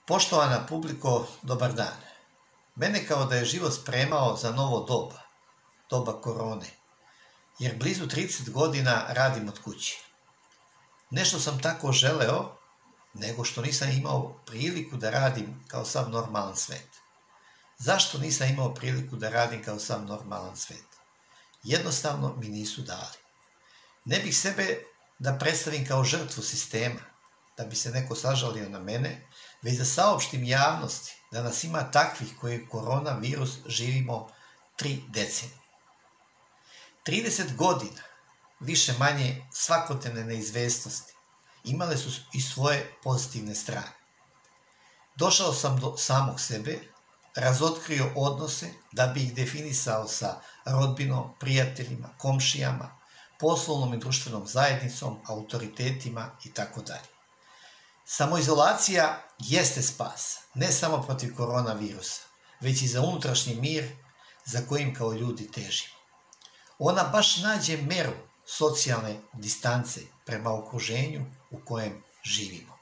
Poštovana publiko, dobar dan. Mene kao da je život spremao za novo doba, doba korone, jer blizu 30 godina radim od kuće. Nešto sam tako želeo, nego što nisam imao priliku da radim kao sav normalan svet. Zašto nisam imao priliku da radim kao sav normalan svet? Jednostavno mi nisu dali. Ne bih sebe da predstavim kao žrtvu sistema, da bi se neko sažalio na mene, već da saopštim javnosti da nas ima takvih koji koronavirus živimo 3 decenije. 30 godina, više manje svakodnevne neizvesnosti, imale su i svoje pozitivne strane. Došao sam do samog sebe, razotkrio odnose da bi ih definisao sa rodbinom, prijateljima, komšijama, poslovnom i društvenom zajednicom, autoritetima itd. Samoizolacija jeste spas, ne samo protiv koronavirusa, već i za unutrašnji mir za kojim kao ljudi težimo. Ona baš nađe meru socijalne distance prema okruženju u kojem živimo.